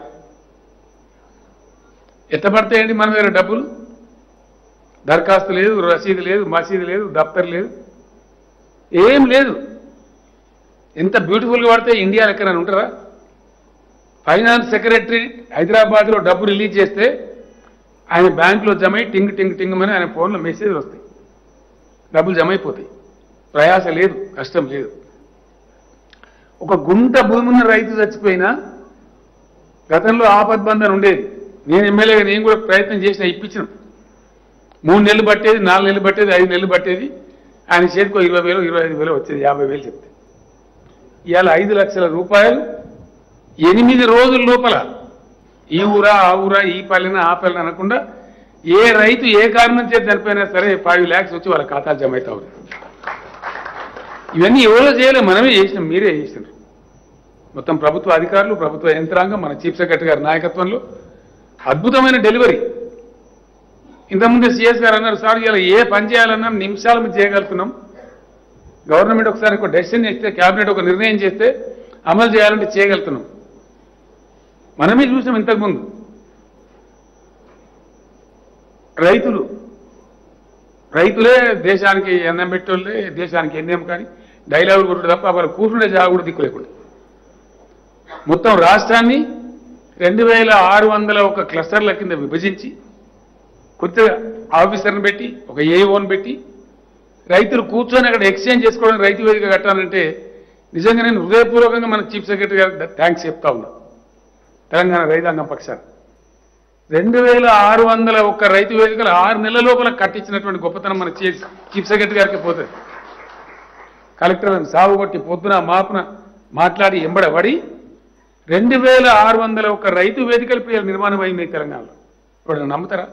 ఎత్తపడతాయండి మన దగ్గర డబ్బులు దరఖాస్తు లేదు రసీదు లేదు మసీదు లేదు దఫ్తర్ లేదు ఏం లేదు ఎంత బ్యూటిఫుల్గా పడితే ఇండియా లెక్కన ఉంటారా ఫైనాన్స్ సెక్రటరీ హైదరాబాద్లో డబ్బు రిలీజ్ చేస్తే ఆయన బ్యాంకులో జమ అయి టింగ్ టింగ్ టింగ్ అని ఆయన ఫోన్లో మెసేజ్లు వస్తాయి డబ్బులు జమ అయిపోతాయి ప్రయాస లేదు కష్టం లేదు ఒక గుంట భూమి ఉన్న రైతు చచ్చిపోయినా గతంలో ఆపద్బంధన ఉండేది నేను ఎమ్మెల్యేగా నేను కూడా ప్రయత్నం చేసిన ఇప్పించిన మూడు నెలలు పట్టేది నాలుగు నెలలు పట్టేది ఐదు నెలలు పట్టేది ఆయన చేతికో ఇరవై వేలు ఇరవై ఐదు వేలు వచ్చేది యాభై వేలు చెప్తే ఇవాళ ఐదు లక్షల రూపాయలు ఎనిమిది రోజుల లోపల ఈ ఊరా ఆ ఊరా ఈ పల్లెన ఆ పల్లెన అనకుండా ఏ రైతు ఏ కారణం చేతి చనిపోయినా సరే ఫైవ్ ల్యాక్స్ వచ్చి వాళ్ళ ఖాతాలు జమ అవుతా ఉంది ఇవన్నీ ఎవరో చేయలే మనమే చేసినాం మీరే చేసినారు మొత్తం ప్రభుత్వ అధికారులు ప్రభుత్వ యంత్రాంగం మన చీఫ్ సెక్రటరీ గారి నాయకత్వంలో అద్భుతమైన డెలివరీ ఇంతకుముందే సిఎస్ గారు అన్నారు సార్ ఇలా ఏ పని చేయాలన్నా నిమిషాల మీద చేయగలుగుతున్నాం గవర్నమెంట్ ఒకసారి ఒక డెసిషన్ చేస్తే క్యాబినెట్ ఒక నిర్ణయం చేస్తే అమలు చేయాలంటే చేయగలుగుతున్నాం మనమే చూసాం ఇంతకుముందు రైతులు రైతులే దేశానికి ఎన్నం పెట్టోళ్ళే దేశానికి ఎన్నేం కానీ డైలాగులు కొట్టుడు తప్ప వాళ్ళు కూర్చుండే జాగా కూడా దిక్కు లేకుండా మొత్తం రాష్ట్రాన్ని రెండు వేల ఆరు వందల ఒక క్లస్టర్ల కింద విభజించి కొత్తగా ఆఫీసర్ని పెట్టి ఒక ఏఓని పెట్టి రైతులు కూర్చొని అక్కడ ఎక్స్చేంజ్ చేసుకోవడానికి రైతు వేదిక కట్టాలంటే నిజంగా నేను హృదయపూర్వకంగా మన చీఫ్ సెక్రటరీ గారికి థ్యాంక్స్ చెప్తా ఉన్నా తెలంగాణ రైతాంగం పక్షాన్ని రెండు వేల ఆరు వందల ఒక్క రైతు వేదికలు ఆరు నెలల లోపల కట్టించినటువంటి గొప్పతనం మన చీఫ్ సెక్రటరీ గారికి పోతుంది కలెక్టర్లను సాగుగొట్టి పొద్దున మాపున మాట్లాడి ఎంబడబడి రెండు వేల ఆరు వందల ఒక్క రైతు వేదికల పేరు నిర్మాణం అయింది తెలంగాణలో ఇప్పుడు నమ్ముతారా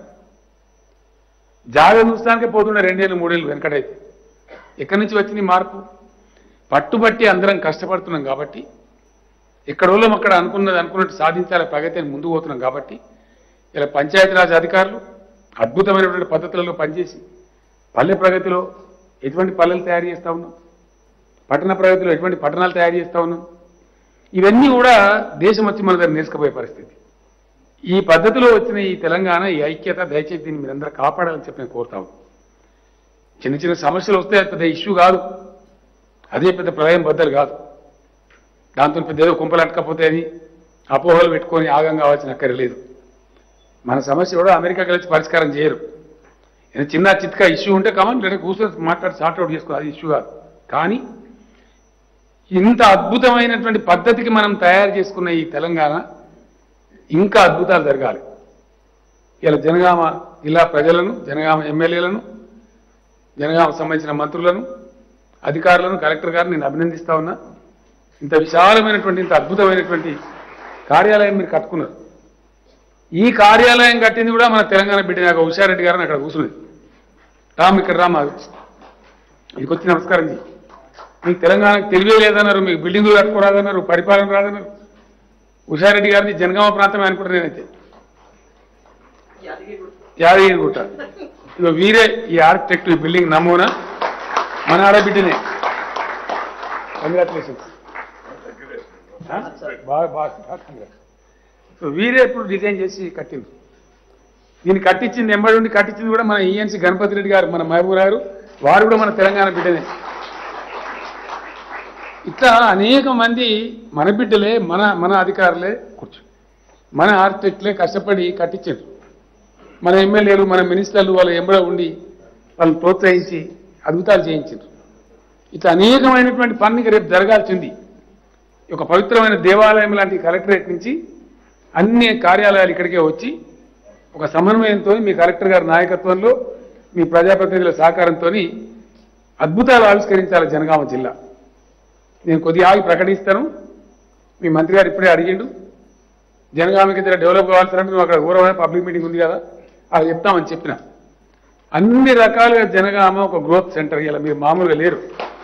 జాగా చూస్తానికే పోతుండే రెండేళ్ళు మూడేళ్ళు వెనకడైతే ఎక్కడి నుంచి వచ్చింది మార్పు పట్టుబట్టి అందరం కష్టపడుతున్నాం కాబట్టి ఎక్కడోళ్ళం అక్కడ అనుకున్నది అనుకున్నట్టు సాధించాలి ప్రగతి అని ముందుకు పోతున్నాం కాబట్టి ఇలా పంచాయతీరాజ్ అధికారులు అద్భుతమైనటువంటి పద్ధతులలో పనిచేసి పల్లె ప్రగతిలో ఎటువంటి పల్లెలు తయారు చేస్తూ ఉన్నాం పట్టణ ప్రగతిలో ఎటువంటి పట్టణాలు తయారు చేస్తూ ఉన్నాం ఇవన్నీ కూడా దేశం వచ్చి మన దగ్గర నేర్చుకుపోయే పరిస్థితి ఈ పద్ధతిలో వచ్చిన ఈ తెలంగాణ ఈ ఐక్యత దయచేసి దీన్ని మీరందరూ కాపాడాలని చెప్పి నేను కోరుతాను చిన్న చిన్న సమస్యలు వస్తే పెద్ద ఇష్యూ కాదు అదే పెద్ద ప్రళయం బద్దలు కాదు దాంతో పెద్ద ఏదో కుంపలట్టకపోతే అని అపోహలు పెట్టుకొని ఆగం కావాల్సిన అక్కర్లేదు మన సమస్య కూడా అమెరికా కలిసి పరిష్కారం చేయరు చిన్న చిత్కా ఇష్యూ ఉంటే కామన్ లేదా కూర్చొని మాట్లాడి సార్ట్అవుట్ చేసుకో అది ఇష్యూ కాదు కానీ ఇంత అద్భుతమైనటువంటి పద్ధతికి మనం తయారు చేసుకున్న ఈ తెలంగాణ ఇంకా అద్భుతాలు జరగాలి. ఇలా జనగామ జిల్లా ప్రజలను, జనగామ ఎమ్మెల్యేలను, జనగామ సంబంధించిన మంత్రులను, అధికారులను, కలెక్టర్ గారిని నేను అభినందిస్తా ఉన్నా. ఇంత విశాలమైనటువంటి, ఇంత అద్భుతమైనటువంటి కార్యాలయం మీరు కట్టుకున్నారు. ఈ కార్యాలయం కట్టింది కూడా మన తెలంగాణ బిడ్డ నాకు ఉషారెడ్డి గారిని అక్కడ కూర్చున్నది. రామ్ ఇక్కడ రామ్ ఇదికి వచ్చి నమస్కారం చేయి. మీకు తెలంగాణకు తెలివే లేదన్నారు, మీకు బిల్డింగులు కట్టుకోరాదన్నారు, పరిపాలన రాదన్నారు. ఉషారెడ్డి గారిని జనగామ ప్రాంతమే అనుకుంటా నేనైతే. యాదగిరిగుట్ట. ఇక వీరే ఈ ఆర్కిటెక్ట్, ఈ బిల్డింగ్ నమూనా మన ఆడబిడ్డనే. కంగ్రాచులేషన్స్. బాగా బాగా కంగ్రాట్స్. సో వీరే ఇప్పుడు డిజైన్ చేసి కట్టింది. దీన్ని కట్టించింది ఎంబడి ఉండి కట్టించింది కూడా మన ఈఎన్సీ గణపతి రెడ్డి గారు, మన మహబూబ్ గారు. వారు కూడా మన తెలంగాణ బిడ్డనే. ఇట్లా అనేక మంది మన బిడ్డలే, మన మన అధికారులే కూర్చో మన ఆర్కిటెక్ట్లే కష్టపడి కట్టించారు. మన ఎమ్మెల్యేలు, మన మినిస్టర్లు వాళ్ళ ఎంబడ ఉండి వాళ్ళని ప్రోత్సహించి అద్భుతాలు చేయించారు. ఇట్లా అనేకమైనటువంటి పనికి రేపు జరగాల్సింది. ఒక పవిత్రమైన దేవాలయం లాంటి కలెక్టరేట్ నుంచి అన్ని కార్యాలయాలు ఇక్కడికే వచ్చి ఒక సమన్వయంతో మీ కలెక్టర్ గారి నాయకత్వంలో, మీ ప్రజాప్రతినిధుల సహకారంతో అద్భుతాలు ఆవిష్కరించాలి జనగామ జిల్లా. నేను కొద్దిగా ఆగి ప్రకటిస్తాను. మీ మంత్రి గారు ఇప్పుడే అడిగిండు, జనగామకి ఇద్దరు డెవలప్ కావాల్సినట్టు నువ్వు అక్కడ ఊరవే పబ్లిక్ మీటింగ్ ఉంది కదా, అది చెప్తామని చెప్పిన. అన్ని రకాలుగా జనగామ ఒక గ్రోత్ సెంటర్. ఇలా మీరు మామూలుగా లేరు.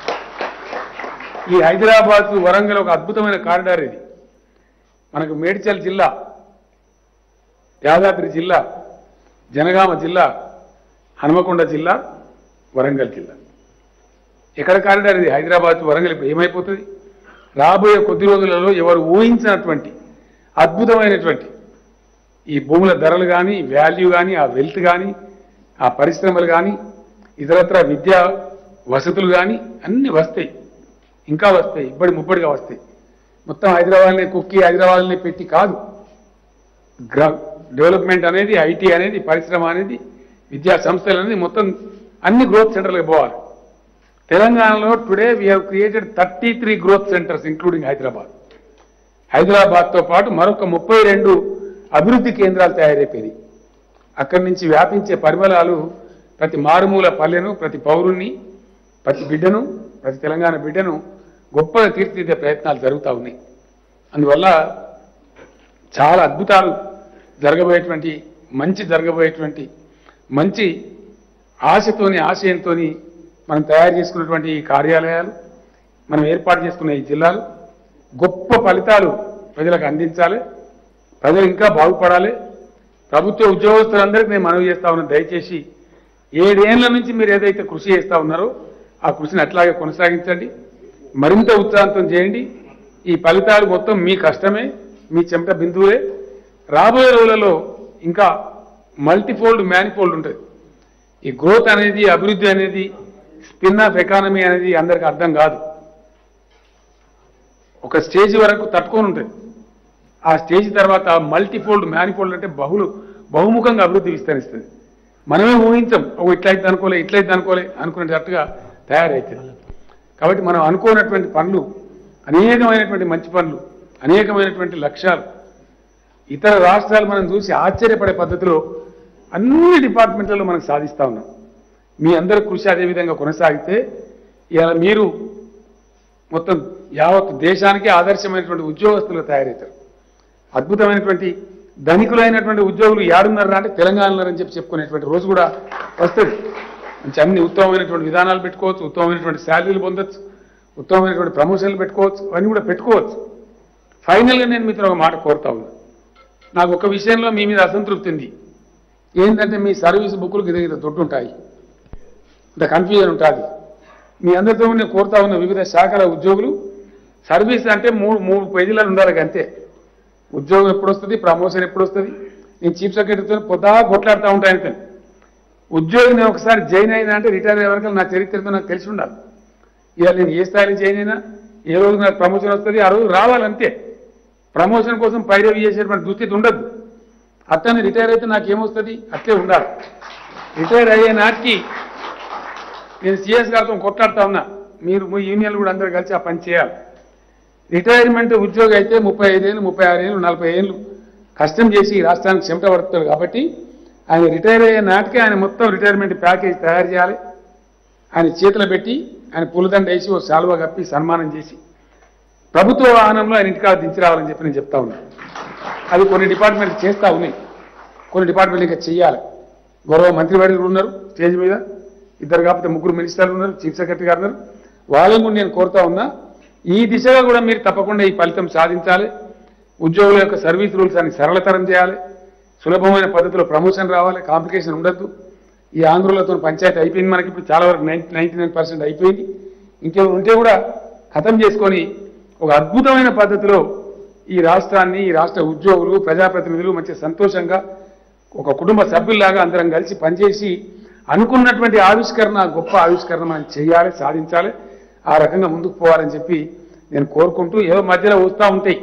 ఈ హైదరాబాద్ వరంగల్ ఒక అద్భుతమైన కారిడార్ ఇది. మనకు మేడ్చల్ జిల్లా, యాదాద్రి జిల్లా, జనగామ జిల్లా, హనుమకొండ జిల్లా, వరంగల్ జిల్లా. ఎక్కడ కారిడార్ ఇది? హైదరాబాద్ వరంగల్. ఇప్పుడు ఏమైపోతుంది? రాబోయే కొద్ది రోజులలో ఎవరు ఊహించినటువంటి అద్భుతమైనటువంటి ఈ భూముల ధరలు కానీ, వాల్యూ కానీ, ఆ వెల్త్ కానీ, ఆ పరిశ్రమలు కానీ, ఇతరత్ర విద్యా వసతులు కానీ అన్నీ వస్తాయి, ఇంకా వస్తాయి, ఇప్పటి ముప్పటిగా వస్తాయి. మొత్తం హైదరాబాద్ని కుక్కి హైదరాబాద్ని పెట్టి కాదు. గ్రా డెవలప్మెంట్ అనేది, ఐటీ అనేది, పరిశ్రమ అనేది, విద్యా సంస్థలు అనేది మొత్తం అన్ని గ్రోత్ సెంటర్లకు పోవాలి. తెలంగాణలో today we have created thirty three growth centres including Hyderabad. హైదరాబాద్తో పాటు మరొక ముప్పై రెండు అభివృద్ధి కేంద్రాలు తయారైపోయినాయి. అక్కడి నుంచి వ్యాపించే పరిమళాలు ప్రతి మారుమూల పల్లెను, ప్రతి పౌరుణ్ణి, ప్రతి బిడ్డను, ప్రతి తెలంగాణ బిడ్డను గొప్పగా తీర్చిదిద్దే ప్రయత్నాలు జరుగుతూ ఉన్నాయి. అందువల్ల చాలా అద్భుతాలు జరగబోయేటువంటి, మంచి జరగబోయేటువంటి, మంచి ఆశతోని, ఆశయంతో మనం తయారు చేసుకున్నటువంటి ఈ కార్యాలయాలు, మనం ఏర్పాటు చేసుకున్న ఈ జిల్లాలు గొప్ప ఫలితాలు ప్రజలకు అందించాలి. ప్రజలు ఇంకా బాగుపడాలి. ప్రభుత్వ ఉద్యోగస్తులందరికీ నేను మనవి చేస్తా ఉన్నాను, దయచేసి ఏడేళ్ల నుంచి మీరు ఏదైతే కృషి చేస్తూ ఉన్నారో ఆ కృషిని అట్లాగే కొనసాగించండి, మరింత ఉత్సాహంతో చేయండి. ఈ ఫలితాలు మొత్తం మీ కష్టమే, మీ చెమట బిందువులే. రాబోయే రోజులలో ఇంకా మల్టీఫోల్డ్, మ్యానిఫోల్డ్ ఉంటుంది. ఈ గ్రోత్ అనేది, అభివృద్ధి అనేది, స్పిన్ ఆఫ్ ఎకానమీ అనేది అందరికీ అర్థం కాదు. ఒక స్టేజ్ వరకు తట్టుకొని ఉంటుంది. ఆ స్టేజ్ తర్వాత మల్టీఫోల్డ్, మ్యానిఫోల్డ్ అంటే బహుళ బహుముఖంగా అభివృద్ధి విస్తరిస్తుంది. మనమే ఊహించం, ఒక ఇట్లయితే అనుకోలే, ఇట్లయితే అనుకోలే అనుకునేటట్టుగా తయారవుతుంది. కాబట్టి మనం అనుకోనటువంటి పనులు, అనేకమైనటువంటి మంచి పనులు, అనేకమైనటువంటి లక్ష్యాలు ఇతర రాష్ట్రాలు మనం చూసి ఆశ్చర్యపడే పద్ధతిలో అన్ని డిపార్ట్మెంట్లలో మనం సాధిస్తూ ఉన్నాం. మీ అందరి కృషి అదేవిధంగా కొనసాగితే ఇలా మీరు మొత్తం యావత్ దేశానికి ఆదర్శమైనటువంటి ఉద్యోగస్తులుగా తయారవుతారు. అద్భుతమైనటువంటి ధనికులైనటువంటి ఉద్యోగులు ఏడున్నారా అంటే తెలంగాణలో అని చెప్పి చెప్పుకునేటువంటి రోజు కూడా వస్తుంది. మంచి అన్ని ఉత్తమమైనటువంటి విధానాలు పెట్టుకోవచ్చు, ఉత్తమమైనటువంటి శాలరీలు పొందొచ్చు, ఉత్తమమైనటువంటి ప్రమోషన్లు పెట్టుకోవచ్చు, అవన్నీ కూడా పెట్టుకోవచ్చు. ఫైనల్గా నేను మీతో ఒక మాట కోరుతా ఉన్నా. నాకు ఒక విషయంలో మీ మీద అసంతృప్తి ఉంది. ఏంటంటే మీ సర్వీస్ బుక్కులు గిద గిద దొడ్డుంటాయి, ఇంత కన్ఫ్యూజన్ ఉంటుంది. మీ అందరితో నేను కోరుతా ఉన్న వివిధ శాఖల ఉద్యోగులు సర్వీస్ అంటే మూడు మూడు పేజీలలో ఉండాలి అంతే. ఉద్యోగం ఎప్పుడు వస్తుంది, ప్రమోషన్ ఎప్పుడు వస్తుంది, నేను చీఫ్ సెక్రటరీతో పొద్దా కొట్లాడుతూ ఉంటాను. ఉద్యోగం నేను ఒకసారి జాయిన్ అయినా అంటే రిటైర్ అయ్యే వరకు నా చరిత్రతో నాకు తెలిసి ఉండాలి. ఇవాళ నేను ఏ స్థాయిలో జాయిన్ అయినా ఏ రోజు నాకు ప్రమోషన్ వస్తుంది ఆ రోజు రావాలంతే. ప్రమోషన్ కోసం పైరవి చేసేటువంటి దుస్థితి ఉండదు. అట్లనే రిటైర్ అయితే నాకేమొస్తుంది అట్లే ఉండాలి. రిటైర్ అయ్యే నాటికి నేను సిఎస్ గారితో కొట్లాడుతా ఉన్నా, మీరు మీ యూనియన్లు కూడా అందరూ కలిసి ఆ పని చేయాలి. రిటైర్మెంట్ ఉద్యోగి అయితే ముప్పై ఐదేళ్ళు, ముప్పై ఆరు ఏళ్ళు, నలభై ఏళ్ళు కష్టం చేసి ఈ రాష్ట్రానికి చెమట పడుతాడు కాబట్టి ఆయన రిటైర్ అయ్యే నాటికే ఆయన మొత్తం రిటైర్మెంట్ ప్యాకేజ్ తయారు చేయాలి. ఆయన చేతులు పెట్టి ఆయన పులిదండ వేసి ఓ శాలువా కప్పి సన్మానం చేసి ప్రభుత్వ వాహనంలో ఆయన ఇంటికాడ దించి రావాలని చెప్పి నేను చెప్తా ఉన్నాను. అది కొన్ని డిపార్ట్మెంట్లు చేస్తూ ఉన్నాయి, కొన్ని డిపార్ట్మెంట్లు ఇంకా చేయాలి. గౌరవ మంత్రివర్యులు ఉన్నారు స్టేజ్ మీద, ఇద్దరు కాకపోతే ముగ్గురు మినిస్టర్లు ఉన్నారు, చీఫ్ సెక్రటరీ గారు ఉన్నారు. వాళ్ళని కూడా నేను కోరుతా ఉన్నా, ఈ దిశగా కూడా మీరు తప్పకుండా ఈ ఫలితం సాధించాలి. ఉద్యోగుల యొక్క సర్వీస్ రూల్స్ అని సరళతరం చేయాలి. సులభమైన పద్ధతిలో ప్రమోషన్ రావాలి, కాంప్లికేషన్ ఉండద్దు. ఈ ఆంధ్రులతో పంచాయతీ అయిపోయింది, మనకి ఇప్పుడు చాలా వరకు నైన్టీ నైన్టీ నైన్ పర్సెంట్ అయిపోయింది. ఇంకేమో ఉంటే కూడా ఖతం చేసుకొని ఒక అద్భుతమైన పద్ధతిలో ఈ రాష్ట్రాన్ని, ఈ రాష్ట్ర ఉద్యోగులు, ప్రజాప్రతినిధులు మంచి సంతోషంగా ఒక కుటుంబ సభ్యుల్లాగా అందరం కలిసి పనిచేసి అనుకున్నటువంటి ఆవిష్కరణ, గొప్ప ఆవిష్కరణ మనం చేయాలి, సాధించాలి. ఆ రకంగా ముందుకు పోవాలని చెప్పి నేను కోరుకుంటూ, ఏదో మధ్యలో వస్తూ ఉంటాయి,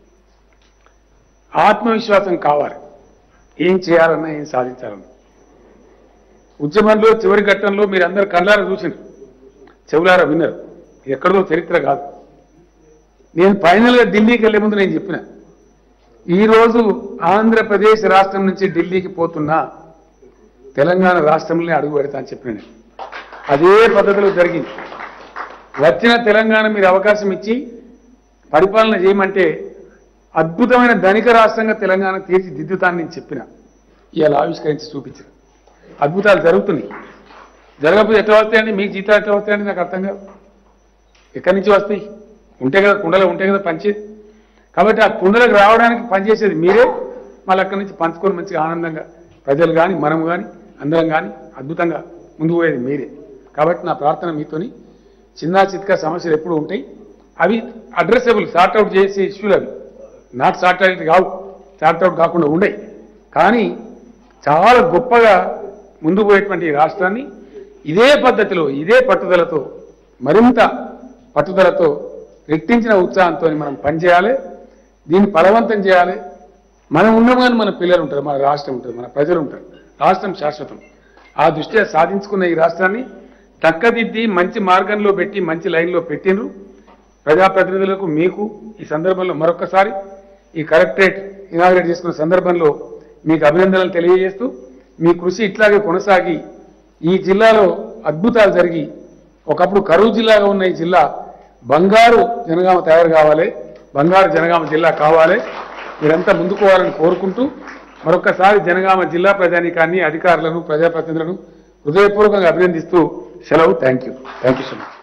ఆత్మవిశ్వాసం కావాలి. ఏం చేయాలన్నా, ఏం సాధించాలన్నా. ఉద్యమంలో చివరి ఘట్టంలో మీరు అందరు కళ్ళారా చూసినారు, చెవులారా విన్నారు. ఎక్కడో చరిత్ర కాదు. నేను ఫైనల్గా ఢిల్లీకి వెళ్లే ముందు నేను చెప్పిన, ఈరోజు ఆంధ్రప్రదేశ్ రాష్ట్రం నుంచి ఢిల్లీకి పోతున్నా తెలంగాణ రాష్ట్రంలోనే అడుగు పెడతా అని చెప్పిన. అదే పద్ధతిలో జరిగింది. వచ్చిన తెలంగాణ మీరు అవకాశం ఇచ్చి పరిపాలన చేయమంటే అద్భుతమైన ధనిక రాష్ట్రంగా తెలంగాణ తీర్చిదిద్దుతానని నేను చెప్పిన. ఇవాళ ఆవిష్కరించి చూపించిన అద్భుతాలు జరుగుతున్నాయి. జరగకపోతే ఎట్లా వస్తాయండి? మీకు జీతాలు ఎట్లా వస్తాయండి? నాకు అర్థం కాదు. ఎక్కడి నుంచి వస్తాయి? ఉంటే కదా, కుండలో ఉంటే కదా పంచేది. కాబట్టి ఆ కుండలకు రావడానికి పనిచేసేది మీరే. మళ్ళీ అక్కడి నుంచి పంచుకొని మంచిగా ఆనందంగా ప్రజలు కానీ, మనం కానీ, అందరం కానీ అద్భుతంగా ముందుకు పోయేది మీరే. కాబట్టి నా ప్రార్థన మీతోని, చిన్న చిత్కా సమస్యలు ఎప్పుడు ఉంటాయి, అవి అడ్రస్సబుల్, సార్ట్అవుట్ చేసే ఇష్యూలు అవి. నాట్ సార్ట్అవుట్ కావు, సార్ట్అవుట్ కాకుండా ఉండయి. కానీ చాలా గొప్పగా ముందుకు పోయేటువంటి రాష్ట్రాన్ని ఇదే పద్ధతిలో, ఇదే పట్టుదలతో, మరింత పట్టుదలతో, రెట్టించిన ఉత్సాహంతో మనం పనిచేయాలి. దీన్ని బలవంతం చేయాలి. మనం ఉన్నాం కానీ మన పిల్లలు ఉంటారు, మన రాష్ట్రం ఉంటుంది, మన ప్రజలు ఉంటారు. రాష్ట్రం శాశ్వతం. ఆ దృష్ట్యా సాధించుకున్న ఈ రాష్ట్రాన్ని చక్కదిద్ది మంచి మార్గంలో పెట్టి, మంచి లైన్లో పెట్టినరు. ప్రజాప్రతినిధులకు, మీకు ఈ సందర్భంలో మరొకసారి ఈ కలెక్టరేట్ ఇనాగ్రేట్ చేసుకున్న సందర్భంలో మీకు అభినందనలు తెలియజేస్తూ, మీ కృషి ఇట్లాగే కొనసాగి ఈ జిల్లాలో అద్భుతాలు జరిగి, ఒకప్పుడు కరువు జిల్లాగా ఉన్న ఈ జిల్లా బంగారు జనగామ తయారు కావాలి, బంగారు జనగామ జిల్లా కావాలి. మీరంతా ముందుకోవాలని కోరుకుంటూ, మరొకసారి జనగామ జిల్లా ప్రజానీకాన్ని, అధికారులను, ప్రజాప్రతినిధులను హృదయపూర్వకంగా అభినందిస్తూ సెలవు. Thank you thank you so much.